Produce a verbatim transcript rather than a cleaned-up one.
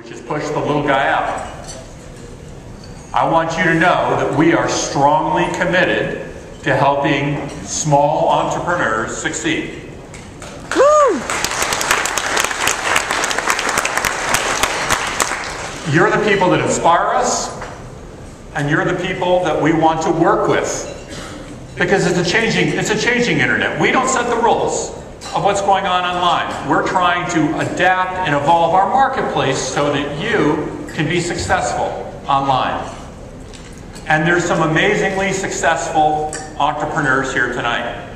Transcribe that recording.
Just push the little guy out. I want you to know that we are strongly committed to helping small entrepreneurs succeed. Woo! You're the people that inspire us, and you're the people that we want to work with. Because it's a changing, it's a changing internet. We don't set the rules of what's going on online. We're trying to adapt and evolve our marketplace so that you can be successful online. And there's some amazingly successful entrepreneurs here tonight.